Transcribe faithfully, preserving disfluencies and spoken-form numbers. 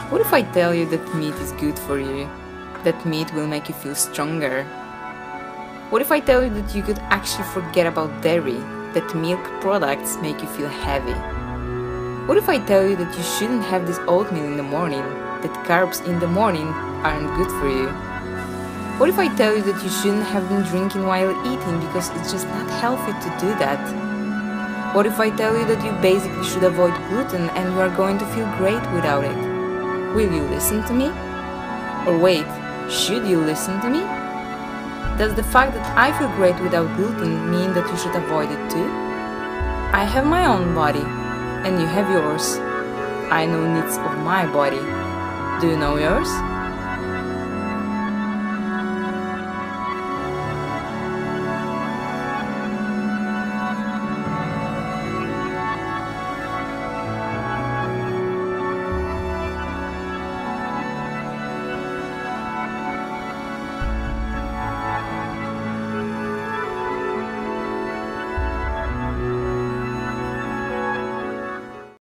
What if I tell you that meat is good for you? That meat will make you feel stronger? What if I tell you that you could actually forget about dairy? That milk products make you feel heavy? What if I tell you that you shouldn't have this oatmeal in the morning? That carbs in the morning aren't good for you? What if I tell you that you shouldn't have been drinking while eating because it's just not healthy to do that? What if I tell you that you basically should avoid gluten and you are going to feel great without it? Will you listen to me? Or wait, should you listen to me? Does the fact that I feel great without gluten mean that you should avoid it too? I have my own body, and you have yours. I know needs of my body. Do you know yours?